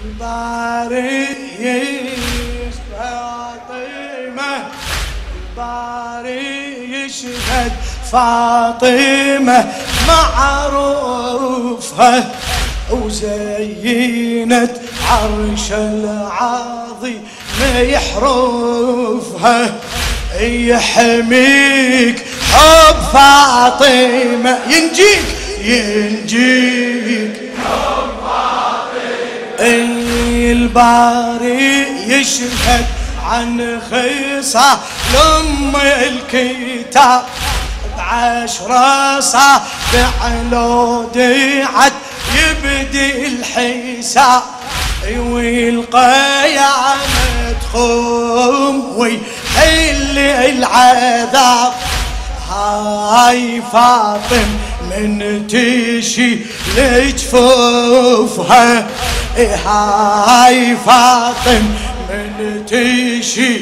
الباري فاطمة، الباري يشهد فاطمة معروفها، وزينت عرش العظيم يحرفها. يحميك حب فاطمة، ينجيك حب فاطمة. الباري يشهد عن خصال أم الكتاب، ب10 صابع لو دعت يبدي الحساب، والقيامة تخم ويحل العذاب. هاي فاطم من تشي لجفوفها، هاي فاطم من تشي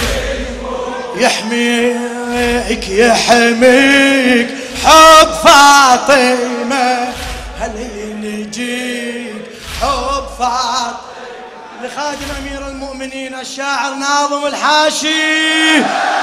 يحميك حب فاطمة. هل ينجيك حب فاطمة. لخادم أمير المؤمنين الشاعر ناظم الحاشي،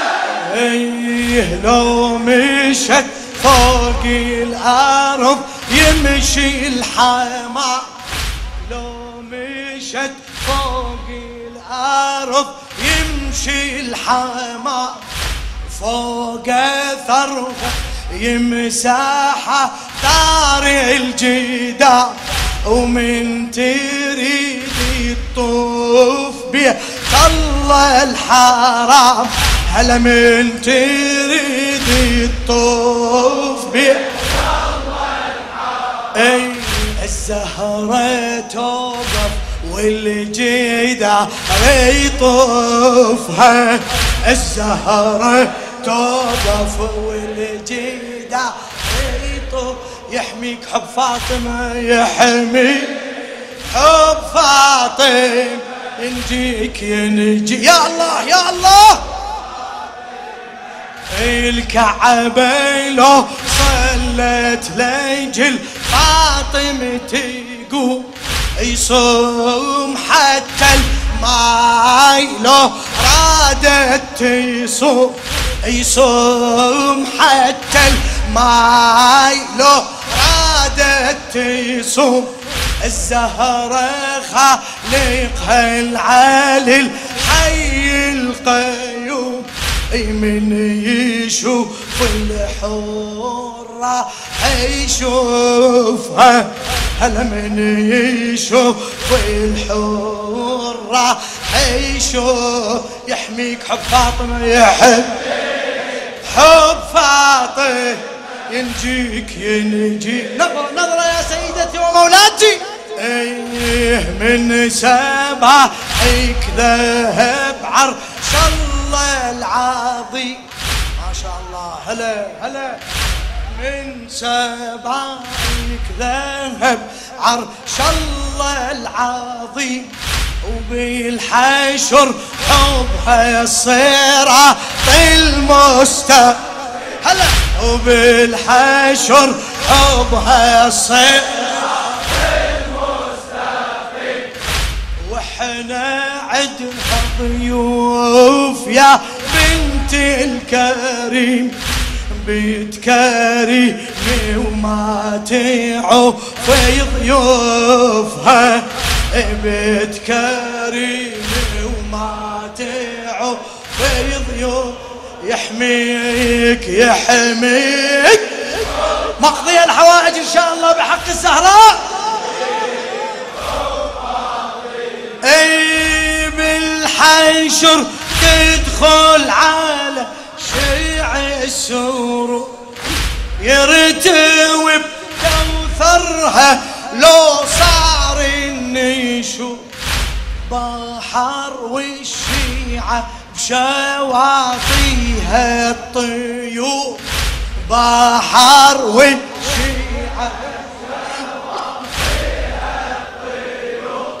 لو مشت فوق الأرض يمشي الحمار، لو مشت فوق الأرض يمشي الحمار، فوق ثرها يمسحها طاري الجدار، ومن تريد الطوف بيه طلع الحرام. هلا من تريد الطوف بيه طلع الحرام. الزهرة توقف والجدار يطوفها، الزهرة توقف والجدار يطوف. يحميك حب فاطمة، يحميك حب فاطمة. ينجيك ينجي يا الله يا الله. الكعبة لو صلت لجل فاطمة تقوم، يصوم حتى الماي لو رادت تصوم، يصوم حتى الماي لو رادت تصوم. الزهرة خالقها العالي الحي القيوم، من يشوف الحورة يشوفها. هلا من يشوف الحورة يشوف. يحميك حب فاطمة، يحب حب فاطمة. ينجيك ينجيك. نظرة يا سيدتي ومولاتي. من سباحك ذهب عرش الله العظيم، ما شاء الله. هلا هلا. من سباحك ذهب عرش الله العظيم، وبالحشر حبها الصراط المستقيم. هلا. وبالحشر حبها الصراط المستقيم، واحنا عدنا ضيوف يا بنت الكريم، بيت كريم وما تعوف ضيوفها، بيت كريم وما تعوف ضيوف. يحميك يحميك مقضي الحوائج إن شاء الله بحق الزهراء. بالحشر تدخل على شيع السرور، يرتوي بكوثرها لو صار النشور، بحر والشيعة بشواطيها الطيور، بحر والشيعة بشواطيها الطيور،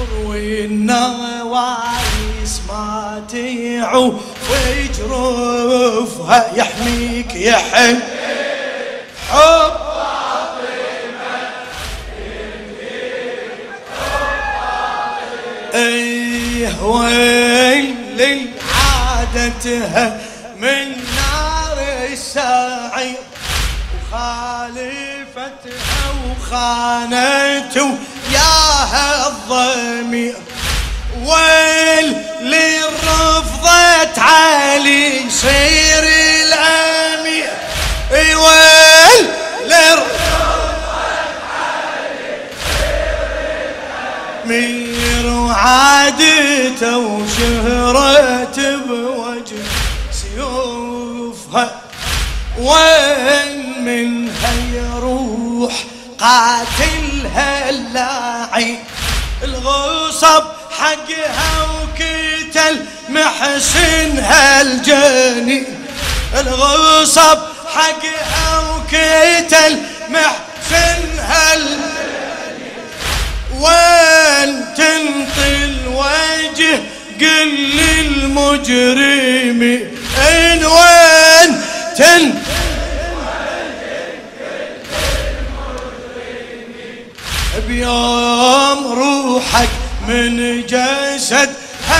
والنوايس ما تعوف جروفها. يحميك يحميك حب فاطمة، ايه ويل عادتها من نار السعير وخالفتها وخانته ياها الضمير. ويل للرفضت علي يصير الامير. ويل للرفضت علي يصير الامير وعادته وشهرته بوجه سيوفها. وين منها يروح قاتلها اللاعين الغصب حقها وكتل محسنها الجنين. الغصب حقها وكتل محسنها الجنين. وين تنطي الوجه قل للمجرمين. وين تنطي بيوم روحك من جسد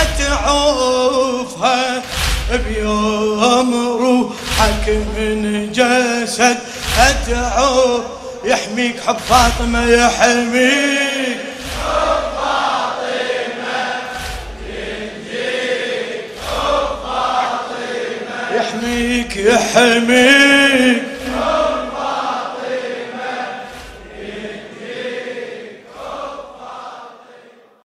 هتعوفها. بيوم روحك من جسد هتعوف. يحميك حب فاطمة يحميك حب فاطمة ينجيك حب فاطمة يحميك يحميك